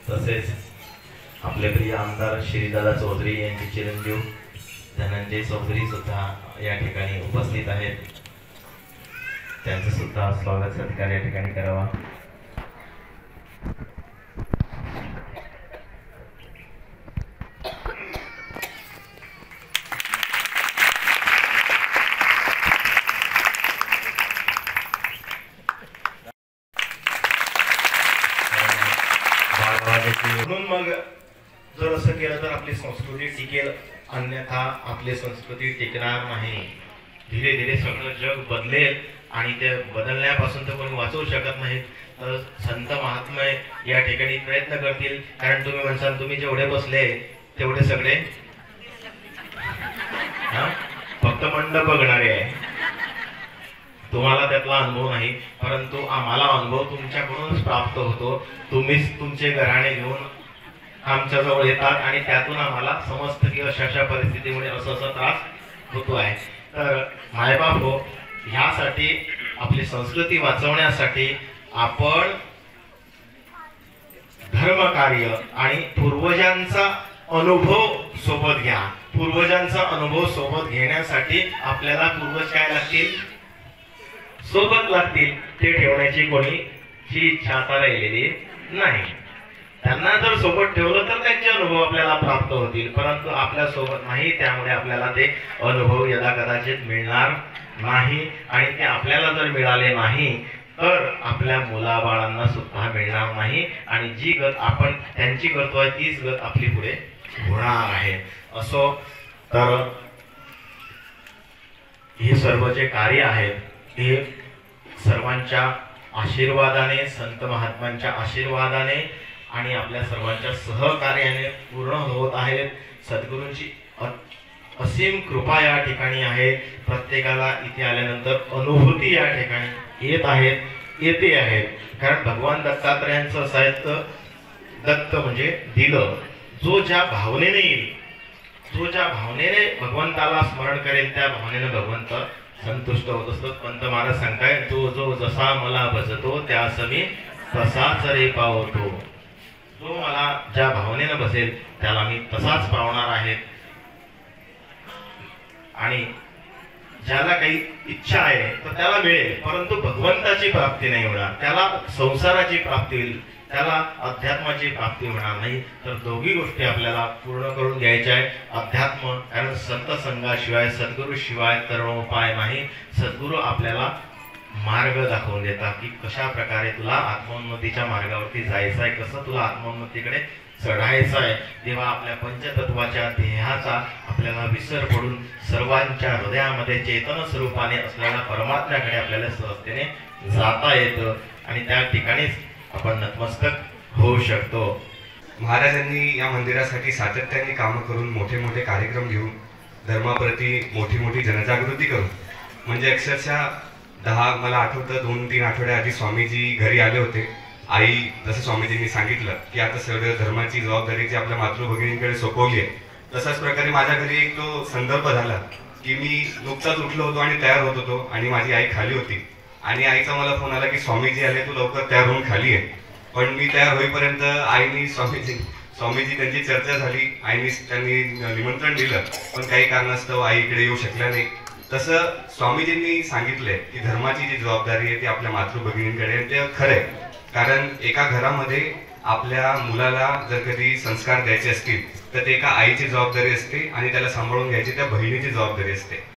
तसेच आपले प्रिय आमदार श्रीदादा चौधरी यांचे चिरंजीव धनंजय चौधरी सुद्धा या ठिकाणी उपस्थित आहेत। त्यांचं सुद्धा स्वागत सत्कार या ठिकाणी करावा। म्हणून मग जर असं केलं तर आपली संस्कृती टिकेल, अन्यथा आपली संस्कृती टिकणार नाही। धीरे धीरे सगळं जग बदलेल आणि ते बदलण्यापासून तर कोणी वाचवू शकत नाही। तर संत महात्मे या ठिकाणी प्रयत्न करतील, कारण तुम्ही म्हणसाल तुम्ही जेवढे बसले तेवढे सगळे फक्त मंडप बघणारे आहे, तुम्हाला त्यातला अनुभव नाही, परंतु आम्हाला अनुभव तुमच्याकडूनच प्राप्त होतो। तुम्हीच तुमचे घराणे घेऊन आमच्या जवळ येतात आणि त्यातून आम्हाला समजतं की अशा परिस्थितीमुळे असं त्रास होतो आहे। तर मायबाप हो, ह्यासाठी आपली संस्कृती वाचवण्यासाठी आपण धर्मकार्य आणि पूर्वजांचा अनुभव सोबत घ्या। पूर्वजांचा अनुभव सोबत घेण्यासाठी आपल्याला पूर्वज काय लागतील, सोबत लागतील। ते ठेवण्याची कोणीची इच्छा आता राहिलेली नाही। त्यांना जर सोबत ठेवलं तर त्यांचे अनुभव आपल्याला प्राप्त होतील, परंतु आपल्या सोबत नाही, त्यामुळे आपल्याला ते अनुभव यदा कदाचित मिळणार नाही। आणि ते आपल्याला जर मिळाले नाही तर आपल्या मुलाबाळांना सुद्धा मिळणार नाही, आणि जी गत आपण त्यांची करतोय तीच गत आपली पुढे होणार आहे। असो तर हे सर्व जे कार्य आहे हे सर्वांच्या आशीर्वादाने, संत महात्म्यांच्या आशीर्वादाने आणि आपल्या सर्वांच्या सहकार्याने पूर्ण होत आहेत। सद्गुरूंची असीम कृपा या ठिकाणी आहे। प्रत्येकाला इथे आल्यानंतर अनुभूती या ठिकाणी येते आहेत। कारण भगवान दत्तात्रयांचं साहित्य, दत्त म्हणजे दिलं, जो ज्या भावनेने येईल, जो ज्या भावनेने भगवंताला स्मरण करेल त्या भावनेने भगवंत संतुष्ट होत असतो। पंत महाराज सांगताय, तो जो जसा मला भजतो त्यास मी तसाच रे पावतो। जो मला ज्या भावनेनं बसेल त्याला मी तसाच पावणार आहे। आणि ज्याला काही इच्छा आहे तर त्याला मिळेल, परंतु भगवंताची प्राप्ती नाही होणार, त्याला संसाराची प्राप्ती होईल, त्याला अध्यात्माची प्राप्ती होणार नाही। तर दोघी गोष्टी आपल्याला पूर्ण करून घ्यायच्या आहे। अध्यात्म, कारण संत संघाशिवाय, सद्गुरू शिवाय तरणोपाय नाही। सद्गुरू आपल्याला मार्ग दाखवून देतात की कशा प्रकारे तुला आत्मोन्नतीच्या मार्गावरती जायचं आहे, कसं तुला आत्मोन्नतीकडे चढायचं आहे। तेव्हा आपल्या पंचतत्वाच्या ध्येयाचा आपल्याला विसर पडून सर्वांच्या हृदयामध्ये चेतन स्वरूपाने असलेल्या परमात्म्याकडे आपल्याला सहजतेने जाता येतं, आणि त्या ठिकाणीच आपण नतमस्तक होऊ शकतो। महाराजांनी या मंदिरासाठी सातत्याने कामं करून, मोठे मोठे कार्यक्रम घेऊन, धर्माप्रती मोठी मोठी जनजागृती करून, म्हणजे अक्षरशः मला आठवतं 2-3 आठवडे आधी स्वामीजी घरी आले होते। आई, जसं स्वामीजींनी सांगितलं की आता सगळं धर्माची जबाबदारी जी आपल्या मातृभगिनींकडे सोपवली आहे, तशाच प्रकारे माझ्या घरी एक तो संदर्भ झाला की मी नुकताच उठलो होतो आणि तयार होत होतो, आणि माझी आई खाली होती, आणि आईचा मला फोन आला की स्वामीजी आले, तू लवकर तयार होऊन खाली आहे। पण मी तयार होईपर्यंत आईनी स्वामीजी त्यांची चर्चा झाली, त्यांनी निमंत्रण दिलं, पण काही कारणास्तव आई इकडे येऊ शकल्या नाही। तसं स्वामीजींनी सांगितलंय की धर्माची जी जबाबदारी आहे ती आपल्या मातृभगिनींकडे आहे। ते खरंय, कारण एका घरामध्ये आपल्या मुलाला जर कधी संस्कार द्यायचे असतील तर ते एका आईची जबाबदारी असते, आणि त्याला सांभाळून घ्यायची त्या बहिणीची जबाबदारी असते।